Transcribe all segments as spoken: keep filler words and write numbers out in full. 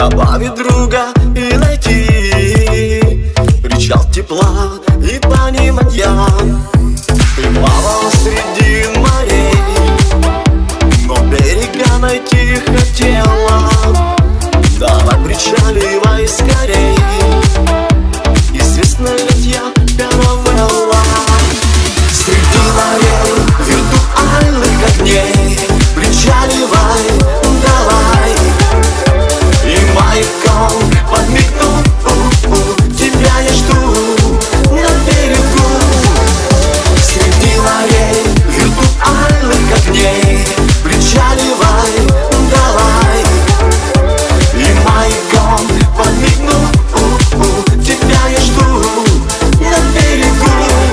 добавить друга и найти причал тепла и понимания. Ты плавала среди морей, но берега найти хотела. Давай причаливай скорей, известна ведь я каравелла. Среди морей виртуальных огней причаливай, давай. И маяком подмигну, тебя я жду на берегу. Среди морей виртуальных огней причаливай, давай. И маяком подмигну, тебя я жду на берегу.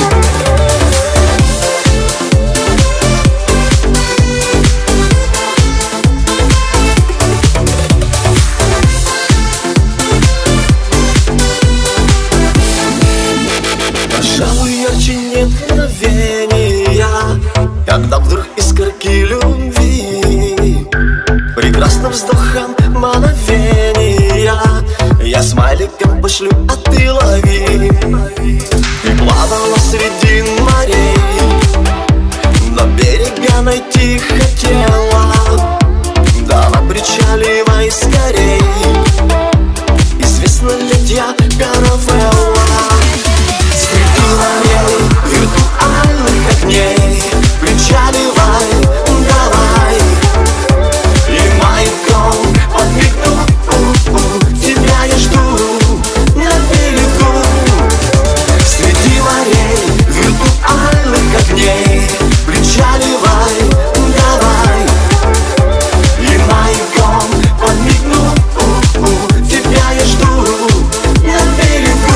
Пожалуй, ярче нет мгновения, когда вдруг искорки любви прекрасным вздохом мгновения я смайликом пошлю, а ты лови. Ты плавала среди морей, но берега найти хотела. Давай причаливай скорей, известна ли я каравелла. Среди морей виртуальных огней причаливай, давай. И маяком подмигну, тебя я жду на берегу. Среди морей виртуальных огней причаливай, давай. И маяком подмигну, тебя я жду на берегу.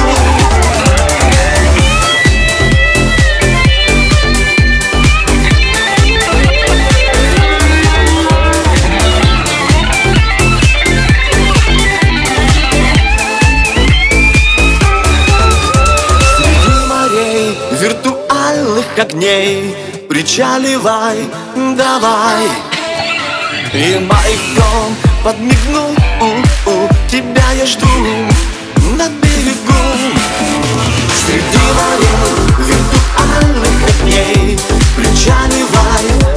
Виртуальных огней причаливай, давай. И маяком подмигну, тебя я жду на берегу. Среди морей виртуальных огней причаливай,